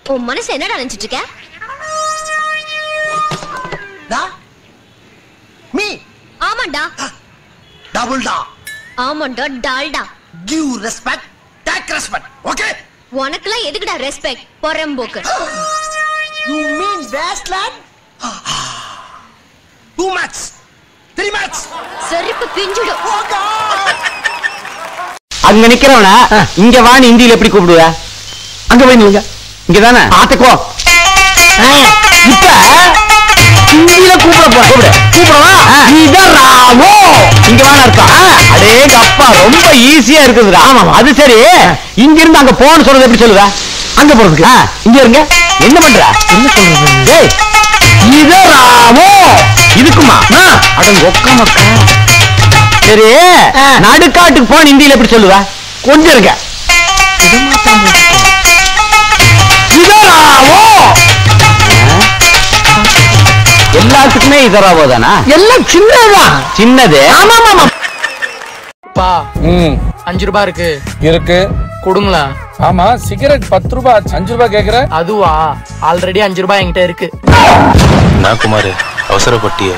உன் மனசு என்னடா நினைச்சிட்டு இருக்க? மீ ஆமாண்டா. டபுள் டா. ஆமாண்டா Dalda. Give respect, take respect. Okay? உனக்குலாம் எதுக்குடா ரெஸ்பெக்ட்? பொறம்போக்கு. You mean wasteland? 2 match, 3 match. செருப்பு பிஞ்சிடு. அங்க நிக்கிறவனா இங்க வான்னு இந்தியில எப்படி கூப்பிடுவ? அங்க போய் நில்லுங்க. இங்கதானே பாத்துக்கோ. இப்ப இந்தியில கூப்பிடவா? இதான் ராமோ. இங்க வான்னு அர்த்தம். அடேங்க அப்பா, ரொம்ப ஈஸியா இருக்குதுடா. ஆமா, அது சரி. இங்க இருந்து அங்க போன்னு சொல்றது எப்படி சொல்லுவ? அங்க போறதுக்கு இங்க இருங்க. என்ன பண்ற? என்ன சொல்றது? டேய், இதான் ராமோ. இதுக்குமா? அடங்க ஒக்கமக்கா. சரி, நடுக்காட்டுக்கு போன இந்தியில எப்படி சொல்லுவ? கொஞ்சம் இருங்க. எல்லாத்துக்குமே இதராவோ தானா? எல்லாம் சின்னதுதான். சின்னது? ஆமா ஆமா. பா 5 ரூபாய் இருக்கு. இருக்கு கொடுங்களா? ஆமா, சிகரெட் 10 ரூபாய் 5 ரூபாய் கேக்குற? அதுவா, ஆல்ரெடி 5 ரூபாய் என்கிட்ட இருக்கு. நான் குமார் அவசரப்பட்டிய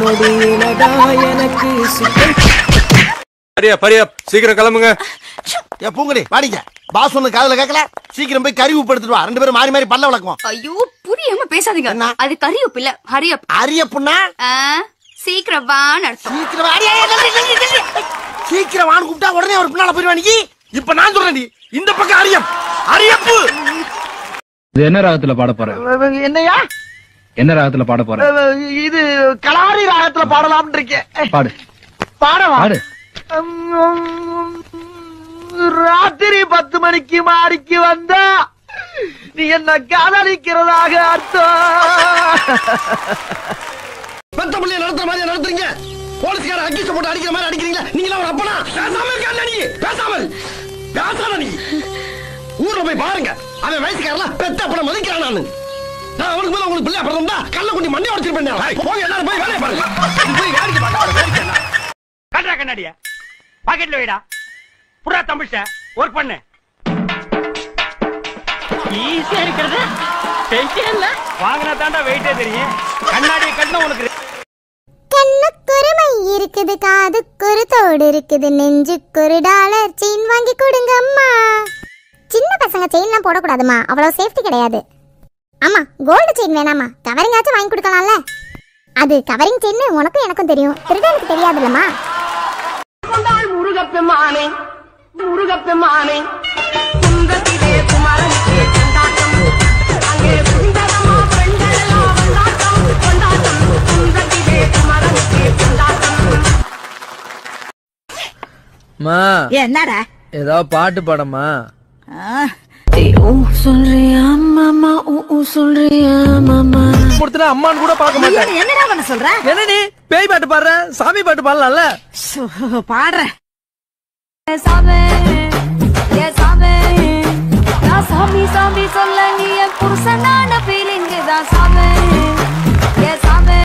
பரியா சீக்கிரம் கிளம்புங்க. ஏ பூங்கடி வாடிங்க. பாஸ் ஒண்ணு காதுல கேட்கல. சீக்கிரம் போய் கறி உப்பு எடுத்துட்டு வா. 2 பேரும் மாறி மாறி பல்ல விளக்குவோம். ஐயோ, புரியாம பேசாதீங்க. அது கறி உப்பு இல்ல, ஹரியப். அரியப்புன்னா சீக்கிரம் வான்னு அர்த்தம். சீக்கிரம் வாடி. சீக்கிரம் வான்னு கூப்பிட்டா உடனே அவர் பின்னால போயிடுவானி. இப்ப நான் சொல்றேன், இந்த பக்கம் அரியப்பு. இது என்ன ராகத்துல பாட போற? என்னையா? என்ன ராகத்துல பாட போற? இது கலாரி ராகத்துல பாடலாம்னு இருக்கேன். பாடு. பாடவா? பாடு. ராத்திரி 10 மணிக்கு மாடிக்கு வந்தா நீ என்ன காதலிக்கிறதாக அர்த்தம். பெத்த பிள்ளைய நடத்துற மாதிரி நடத்துறீங்க. போலீஸ்கார அக்கிஷ போட்டு அடிக்கிற மாதிரி அடிக்கிறீங்க. நீங்க ஒரு அப்பனா? பேசாம இருக்க நீ. பேசாம நீ. ஊர்ல போய் பாருங்க. அவன் வயசுக்காரலாம் பெத்த அப்பன மதிக்கிறான். நான் அவனுக்கு மேல உங்களுக்கு பிள்ளை பிறந்தா கல்ல கொண்டு மண்ணை உடைச்சிருப்பேன். போங்க எல்லாரும் போய் வேலையை பாருங்க. போய் வேலைக்கு பாருங்க. கண்டா கண்ணாடியா பாக்கெட்ல வைடா. புறா தம்பிச்ச ஒர்க் பண்ணு. ஈஸியா இருக்குது. டென்ஷன் இல்ல. வாங்குனா தாண்டா வெயிட்டே தெரியும். கண்ணாடியை கட்டினா உனக்கு கண்ணுக்குருமை இருக்குது, காதுக்குரு தோடு இருக்குது, நெஞ்சுக்குரு டாலர் செயின் வாங்கி கொடுங்க அம்மா. சின்ன பசங்க செயின்லாம் போடக்கூடாதுமா, அவ்வளவு சேஃப்டி கிடையாது. ஆமா, கோல்டு செயின் வேணாமா, கவரிங்காச்சும் வாங்கி கொடுக்கலாம்ல. அது கவரிங் செயின் உனக்கும் எனக்கும் தெரியும், திருடனுக்கு தெரியாதுல்லம்மா. முருகப்பெருமானே முருகப்பெருமானே குந்தத்திலே குமரனுக்கே கொண்டாட்டம். அங்கே சுந்தரமா பெண்களெல்லாம் கொண்டாட்டம் கொண்டாட்டம். குந்தத்திலே குமரனுக்கே கொண்டாட்டம். மா என்னடா ஏதோ பாட்டு பாடமா? சொல்றியா மாமா? சொல்றியா மாமா? கொடுத்தா அம்மான்னு கூட பார்க்க மாட்டேன். என்னடா பண்ண சொல்ற? என்ன நீ பேய் பாட்டு பாடுற? சாமி பாட்டு பாடலாம்ல. பாடுற சாமி சாமி சொல்ல நீ என் புருஷன்